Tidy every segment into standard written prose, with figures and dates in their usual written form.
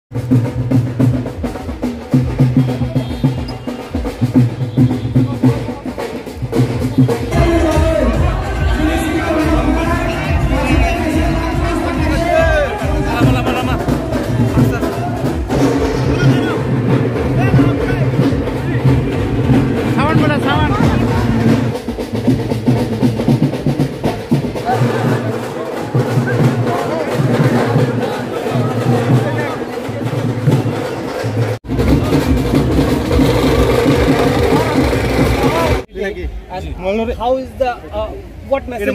How is the what message?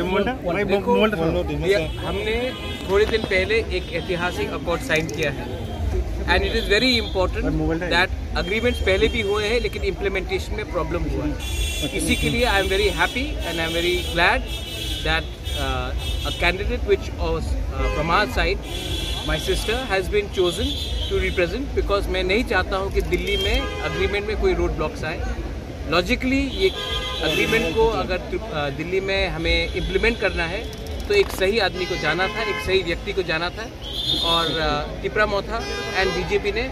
हमने थोड़े दिन पहले एक ऐतिहासिक अकॉर्ड साइन किया है and it is very important that agreements पहले भी हुए हैं लेकिन इम्प्लीमेंटेशन में प्रॉब्लम हुआ है। इसी के लिए I am very happy and I am very glad that a candidate which from our side my sister has been chosen to represent because मैं नहीं चाहता हूँ कि दिल्ली में अग्रीमेंट में कोई रोड ब्लॉक्स आए। लॉजिकली ये अग्रीमेंट को अगर दिल्ली में हमें इम्प्लीमेंट करना है तो एक सही आदमी को जाना था, एक सही व्यक्ति को जाना था और तिपरा मोथा एंड बीजेपी ने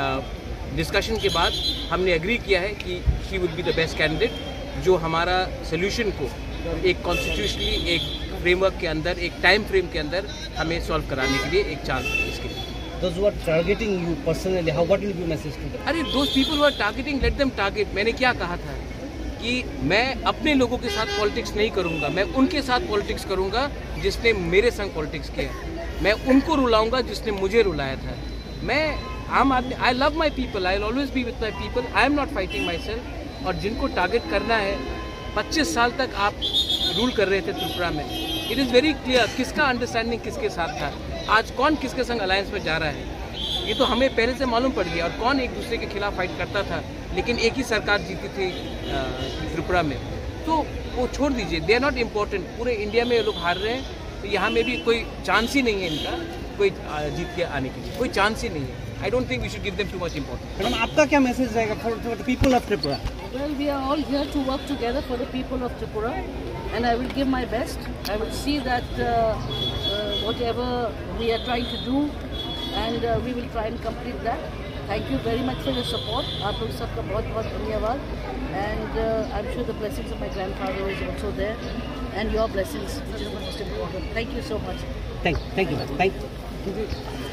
डिस्कशन के बाद हमने एग्री किया है कि she would be the best candidate जो हमारा सोल्यूशन को एक कॉन्स्टिट्यूशनली एक फ्रेमवर्क के अंदर, एक टाइम फ्रेम के अंदर हमें सॉल्व कराने के लिए एक चांस है इसके लिए। Those who are targeting you personally, what will be your message to them? अरे those people who are targeting, let them target। मैंने क्या कहा था कि मैं अपने लोगों के साथ पॉलिटिक्स नहीं करूंगा, मैं उनके साथ पॉलिटिक्स करूंगा जिसने मेरे संग पॉलिटिक्स किया। मैं उनको रुलाऊंगा जिसने मुझे रुलाया था। मैं आम आदमी, I love my people, I will always be with my people, I am not fighting myself. और जिनको टारगेट करना है, 25 साल तक आप रूल कर रहे थे त्रिपुरा में, इट इज़ वेरी क्लियर किसका अंडरस्टैंडिंग किसके साथ था, आज कौन किसके संग अलायंस में जा रहा है ये तो हमें पहले से मालूम पड़ गया। और कौन एक दूसरे के खिलाफ फाइट करता था, लेकिन एक ही सरकार जीती थी त्रिपुरा में। तो वो छोड़ दीजिए, दे आर नॉट इम्पोर्टेंट। पूरे इंडिया में ये लोग हार रहे हैं, तो यहाँ में भी कोई चांस ही नहीं है इनका कोई जीत के आने के लिए, कोई चांस ही नहीं है। I don't think we should give them too much importance. Madam, आपका क्या मैसेज रहेगा for the people of Tripura? Well, we are all here to work together for the people of Tripura, and I will give my best. I will see that whatever we are trying to do, and we will try and complete that. Thank you very much for your support. आप लोग सबका बहुत बहुत धन्यवाद. And I'm sure the blessings of my grandfather is also there, and your blessings, which is the most important. Thank you so much. Thank you.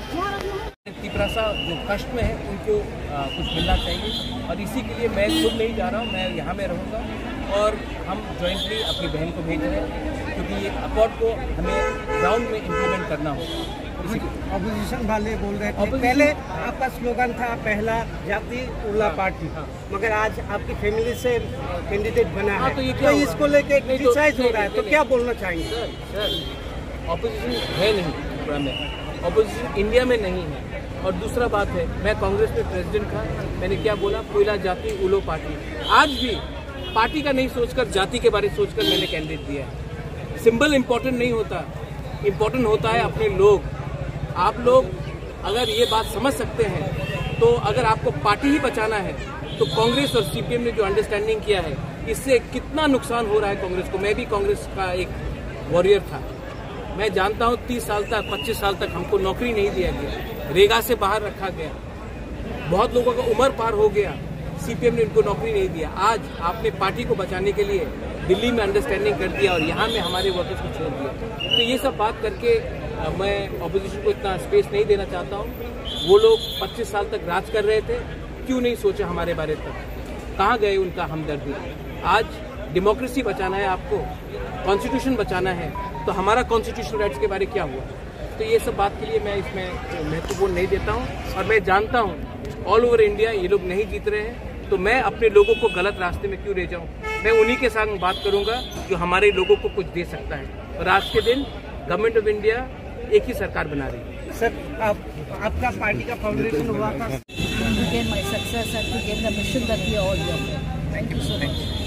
Tiprasa जो कष्ट में है उनको कुछ मिलना चाहिए और इसी के लिए मैं खुद नहीं जा रहा हूँ, मैं यहाँ में रहूँगा और हम जॉइंटली अपनी बहन को भेज रहे हैं क्योंकि ये अकॉर्ड को हमें ग्राउंड में इम्प्लीमेंट करना होगा। ऑपोजिशन वाले बोल रहे थे पहले आपका स्लोगन था पहला जाति उल्ला पार्टी, मगर आज आपकी फैमिली से कैंडिडेट बना है तो इसको लेके क्रिटिसाइज हो रहा है, तो क्या बोलना चाहेंगे? सर ऑपोजिशन है नहीं त्रिपुरा में, ऑपोजिशन इंडिया में नहीं है। और दूसरा बात है, मैं कांग्रेस में प्रेसिडेंट था, मैंने क्या बोला, कोयला जाति उलो पार्टी। आज भी पार्टी का नहीं सोचकर जाति के बारे में सोचकर मैंने कैंडिडेट दिया है। सिंबल इम्पोर्टेंट नहीं होता, इम्पोर्टेंट होता है अपने लोग। आप लोग अगर ये बात समझ सकते हैं तो अगर आपको पार्टी ही बचाना है तो कांग्रेस और सीपीएम ने जो अंडरस्टैंडिंग किया है इससे कितना नुकसान हो रहा है कांग्रेस को। मैं भी कांग्रेस का एक वॉरियर था, मैं जानता हूँ 30 साल तक 25 साल तक हमको नौकरी नहीं दिया गया, रेगा से बाहर रखा गया, बहुत लोगों का उम्र पार हो गया, सीपीएम ने इनको नौकरी नहीं दिया। आज आपने पार्टी को बचाने के लिए दिल्ली में अंडरस्टैंडिंग कर दिया और यहाँ में हमारे वर्कर्स को छोड़ दिया। तो ये सब बात करके मैं ऑपोजिशन को इतना स्पेस नहीं देना चाहता हूँ। वो लोग 25 साल तक राज कर रहे थे, क्यों नहीं सोचा हमारे बारे तक, कहाँ गए उनका हमदर्दी? आज डेमोक्रेसी बचाना है, आपको कॉन्स्टिट्यूशन बचाना है, तो हमारा कॉन्स्टिट्यूशनल राइट्स के बारे क्या हुआ? तो ये सब बात के लिए मैं इसमें महत्वपूर्ण नहीं देता हूँ और मैं जानता हूँ ऑल ओवर इंडिया ये लोग नहीं जीत रहे हैं, तो मैं अपने लोगों को गलत रास्ते में क्यों ले जाऊँ? मैं उन्हीं के साथ बात करूँगा जो हमारे लोगों को कुछ दे सकता है। और आज के दिन गवर्नमेंट ऑफ इंडिया एक ही सरकार बना रही है। सर, आपका पार्टी का फाउंडेशन हुआ था? To gain my success and to gain the mission that we are all here for. Thank you so much.